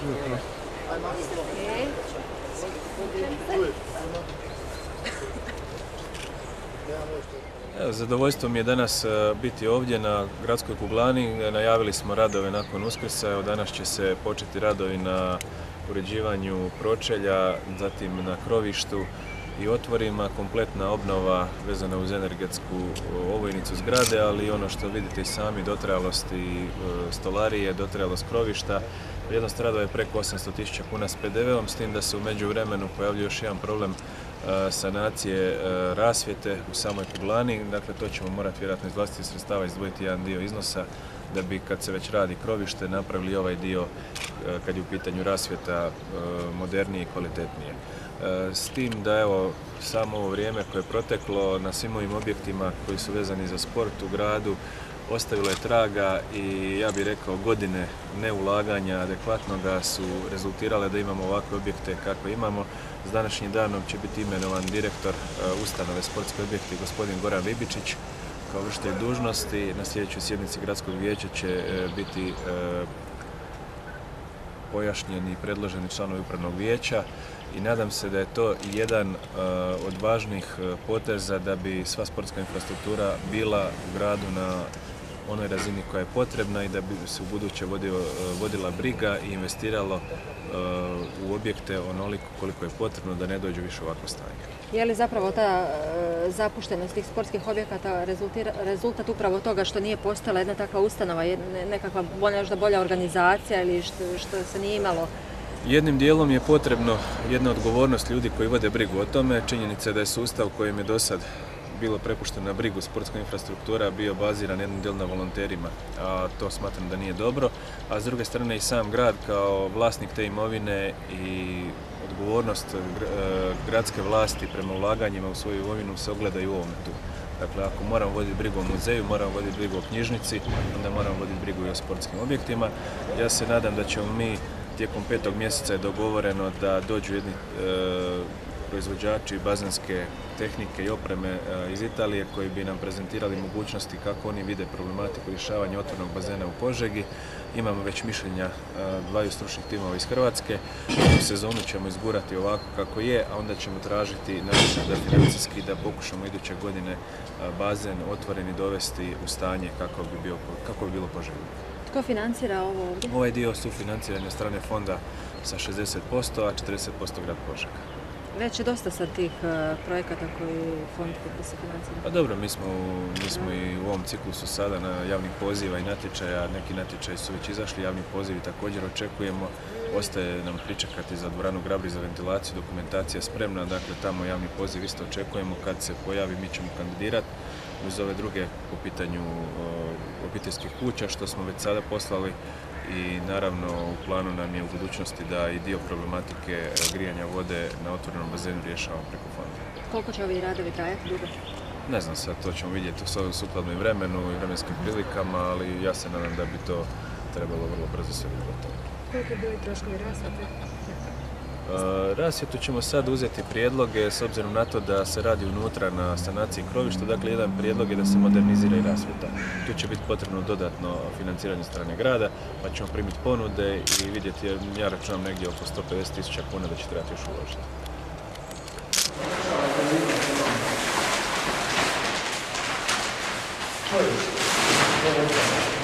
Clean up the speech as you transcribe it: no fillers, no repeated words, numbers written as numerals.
Evo, zadovoljstvo mi je danas biti ovdje na gradskoj kuglani. Najavili smo radove nakon Uskrsa. Evo, danas će se početi radovi na uređivanju pročelja, zatim na krovištu i otvorima, kompletna obnova vezana uz energetsku ovojnicu zgrade, ali i ono što vidite i sami, dotrajalost i stolarije, dotrajalost krovišta. Vrijednost radova je preko 800.000 kuna s PDV-om, s tim da se u međuvremenu pojavljuje još jedan problem sanacije rasvjete u samoj kuglani. Dakle, to ćemo morati vjerojatno iz vlastitih sredstava izdvojiti jedan dio iznosa da bi, kad se već radi krovište, napravili ovaj dio kad je u pitanju rasvjeta modernije i kvalitetnije. S tim da, evo, samo ovo vrijeme koje je proteklo na svim ovim objektima koji su vezani za sport u gradu ostavilo je traga i, ja bih rekao, godine neulaganja adekvatnoga su rezultirale da imamo ovakve objekte kakve imamo. S današnjim danom će biti imenovan direktor ustanove Sportski objekti gospodin Goran Ribičić kao vršitelj dužnosti. Na sljedećoj sjednici gradskog vijeća će biti pojašnjeni i predloženi članovi upravnog vijeća i nadam se da je to jedan od važnih poteza da bi sva sportska infrastruktura bila u gradu na onoj razini koja je potrebna i da bi se u buduće vodila briga i investiralo u objekte onoliko koliko je potrebno da ne dođe više ovakvo stanje. Je li zapravo ta zapuštenost tih sportskih objekata rezultat upravo toga što nije postojala jedna takva ustanova, nekakva možda bolja organizacija ili što se nije imalo? Jednim dijelom je potrebno jedna odgovornost ljudi koji vode brigu o tome. Činjenica je da je sustav kojim je do sad bilo prepušteno na brigu sportska infrastruktura bio baziran jednim dijelom na volonterima, a to smatram da nije dobro. A s druge strane i sam grad kao vlasnik te imovine i odgovornost gradske vlasti prema ulaganjima u svoju imovinu se ogleda i u ovome tu. Dakle, ako moram voditi brigu o muzeju, moram voditi brigu o knjižnici, onda moram voditi brigu i o sportskim objektima. Ja se nadam da ćemo mi tijekom 5. mjeseca je dogovoreno da dođu jedni proizvođači bazenske tehnike i opreme iz Italije koji bi nam prezentirali mogućnosti kako oni vide problematiku rješavanja otvorenog bazena u Požegi. Imamo već mišljenja dvaju stručnih timova iz Hrvatske. U sezonu ćemo izgurati ovako kako je, a onda ćemo tražiti način da financijski da pokušamo iduće godine bazen otvoreni dovesti u stanje kako bi bilo poželjno. Tko financira ovo ovdje? Ovaj dio sufinanciranja od strane fonda sa 60%, a 40% grad Požega. Već je dosta sad tih projekata koji fond se financira. Pa dobro, mi smo i u ovom ciklusu sada na javnih poziva i natječaja. Neki natječaji su već izašli, javni pozivi također očekujemo. Ostaje nam pričekati za dvoranu Grabri za ventilaciju, dokumentacija je spremna, dakle tamo javni poziv isto očekujemo. Kad se pojavi mi ćemo kandidirati uz ove druge po pitanju obiteljskih kuća što smo već sada poslali. I naravno u planu nam je u budućnosti da i dio problematike grijanja vode na otvorenom bazenu rješavamo preko fonda. Koliko će ovi radovi trajati dugo? Ne znam, sad to ćemo vidjeti sukladno i vremenu i vremenskim prilikama, ali ja se nadam da bi to trebalo vrlo brzo sve biti gotovo. Koliko bi bili troškovi rasvjete? Rasvjetu ćemo sad uzeti prijedloge s obzirom na to da se radi unutra na sanaciji krovišta. Dakle, jedan prijedlog je da se modernizira i rasvjeta. Tu će biti potrebno dodatno financiranje strane grada, pa ćemo primiti ponude i vidjeti, ja računam negdje oko 150.000 kuna da će trebati još uložiti.